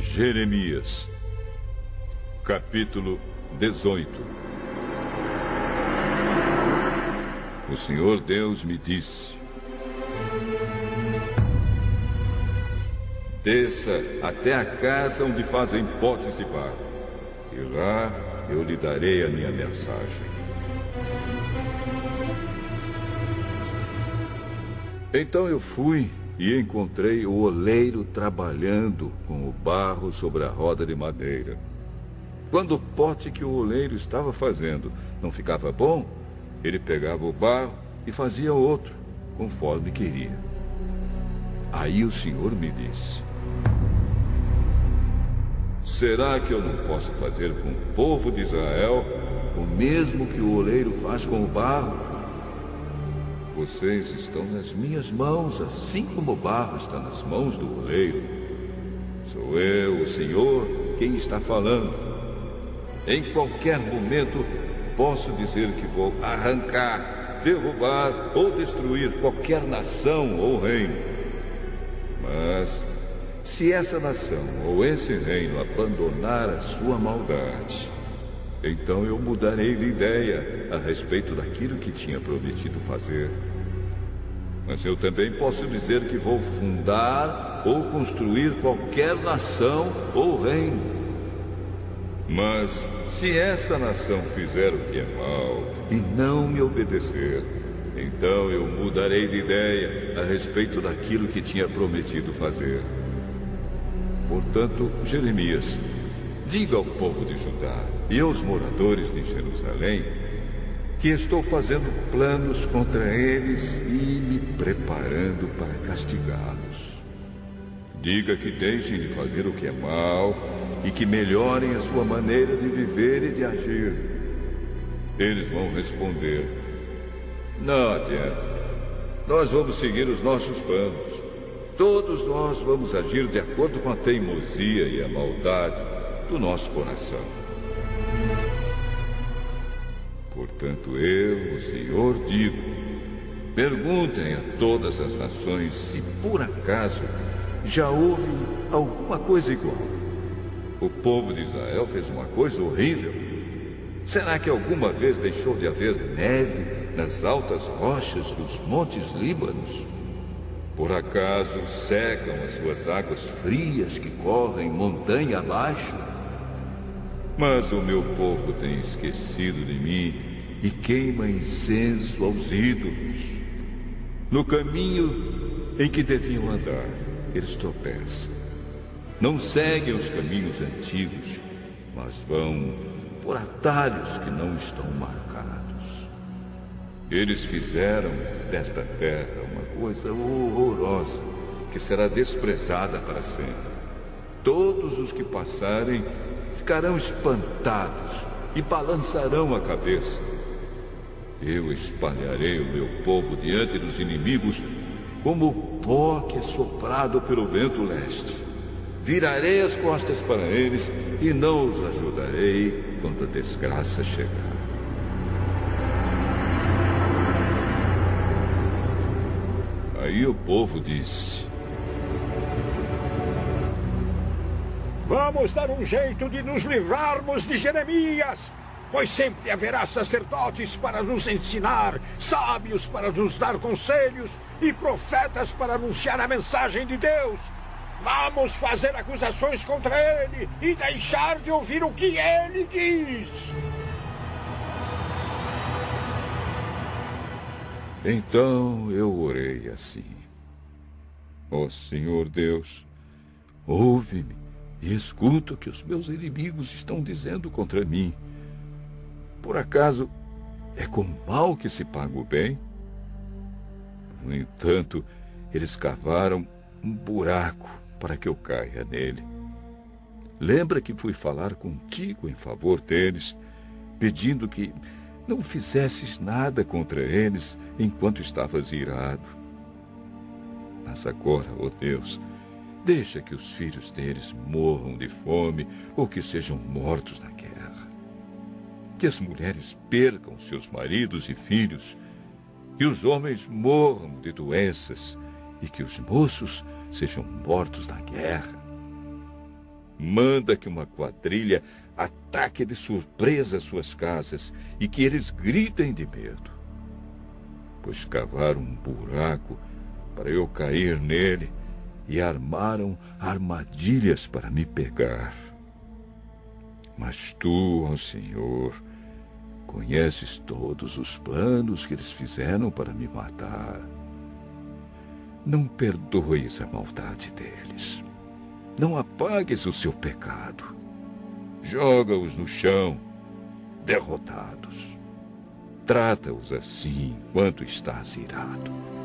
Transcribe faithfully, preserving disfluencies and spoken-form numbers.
Jeremias, capítulo dezoito. O Senhor Deus me disse: desça até a casa onde fazem potes de barro, e lá eu lhe darei a minha mensagem. Então eu fui e encontrei o oleiro trabalhando com o barro sobre a roda de madeira. Quando o pote que o oleiro estava fazendo não ficava bom, ele pegava o barro e fazia outro, conforme queria. Aí o Senhor me disse: será que eu não posso fazer com o povo de Israel o mesmo que o oleiro faz com o barro? Vocês estão nas minhas mãos, assim como o barro está nas mãos do oleiro. Sou eu, o Senhor, quem está falando. Em qualquer momento, posso dizer que vou arrancar, derrubar ou destruir qualquer nação ou reino. Mas, se essa nação ou esse reino abandonar a sua maldade, então eu mudarei de ideia a respeito daquilo que tinha prometido fazer. Mas eu também posso dizer que vou fundar ou construir qualquer nação ou reino. Mas se essa nação fizer o que é mal e não me obedecer, então eu mudarei de ideia a respeito daquilo que tinha prometido fazer. Portanto, Jeremias, diga ao povo de Judá e aos moradores de Jerusalém que estou fazendo planos contra eles e me preparando para castigá-los. Diga que deixem de fazer o que é mal e que melhorem a sua maneira de viver e de agir. Eles vão responder: não adianta. Nós vamos seguir os nossos planos. Todos nós vamos agir de acordo com a teimosia e a maldade do nosso coração. Portanto, eu, o Senhor, digo: perguntem a todas as nações se por acaso já houve alguma coisa igual. O povo de Israel fez uma coisa horrível. Será que alguma vez deixou de haver neve nas altas rochas dos montes Líbanos? Por acaso secam as suas águas frias que correm montanha abaixo? Mas o meu povo tem esquecido de mim e queima incenso aos ídolos. No caminho em que deviam andar, eles tropeçam. Não seguem os caminhos antigos, mas vão por atalhos que não estão marcados. Eles fizeram desta terra uma coisa horrorosa, que será desprezada para sempre. Todos os que passarem ficarão espantados e balançarão a cabeça. Eu espalharei o meu povo diante dos inimigos como pó que é soprado pelo vento leste. Virarei as costas para eles e não os ajudarei quando a desgraça chegar. Aí o povo disse: vamos dar um jeito de nos livrarmos de Jeremias, pois sempre haverá sacerdotes para nos ensinar, sábios para nos dar conselhos e profetas para anunciar a mensagem de Deus. Vamos fazer acusações contra ele e deixar de ouvir o que ele diz. Então eu orei assim: ó Senhor Deus, ouve-me e escuta o que os meus inimigos estão dizendo contra mim. Por acaso é com mal que se paga o bem? No entanto, eles cavaram um buraco para que eu caia nele. Lembra que fui falar contigo em favor deles, pedindo que não fizesses nada contra eles enquanto estavas irado. Mas agora, ó Deus, deixa que os filhos deles morram de fome ou que sejam mortos na guerra. Que as mulheres percam seus maridos e filhos, que os homens morram de doenças e que os moços sejam mortos na guerra. Manda que uma quadrilha ataque de surpresa suas casas e que eles gritem de medo. Pois cavaram um buraco para eu cair nele e armaram armadilhas para me pegar. Mas tu, ó Senhor, conheces todos os planos que eles fizeram para me matar. Não perdoes a maldade deles. Não apagues o seu pecado. Joga-os no chão, derrotados. Trata-os assim enquanto estás irado.